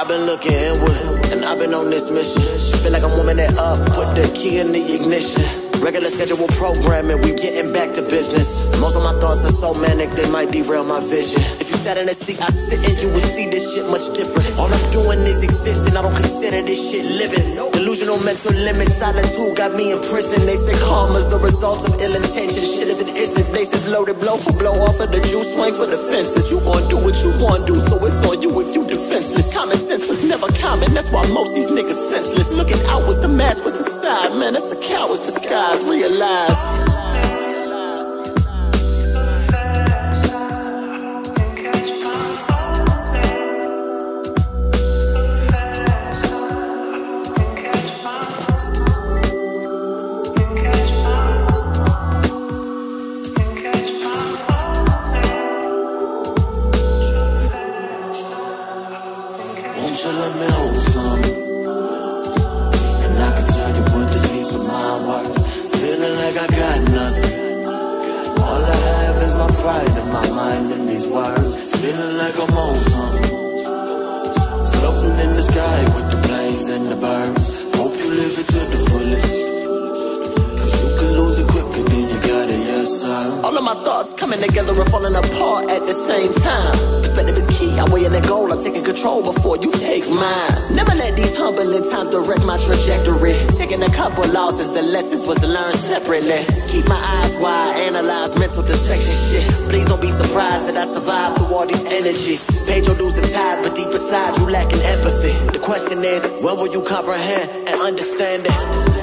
I've been looking inward, and I've been on this mission. Feel like I'm warming it up, put the key in the ignition. Regular schedule programming, we getting back to business. Most of my thoughts are so manic, they might derail my vision. If you sat in a seat I sit in, you would see this shit much different. All I'm doing is existing, I don't consider this shit living. Delusional mental limits, solitude got me in prison. They say karma's the result of ill intention. Shit if it isn't, they says loaded blow for blow off of the juice, swing for the fences. You gon' do what you want do, so it's on you if you defenseless. Common sense was never common, that's why most these niggas senseless. Looking out was the mask, was inside, man, that's a coward's disguise. Realize won't you let me hold some? And I can tell you what this piece of mind worth. Feeling like I got nothing. All I have is my pride and my mind in these words. Feeling like I'm on something. Floating in the sky with the planes and the birds. Hope you live it to the fullest, cause you can lose it quicker than you got it, yes sir. All of my thoughts coming together and falling apart at the same time. Perspective is key, I'm weighing the goal, I'm taking control before you take mine. Never let these humbling times direct my trajectory. Taking a couple losses, the lessons was learned separately. Keep my eyes wide, analyze mental dissection shit. Please don't be surprised that I survived through all these energies. Paid your dues and ties, but deep inside you lacking empathy. The question is, when will you comprehend and understand it?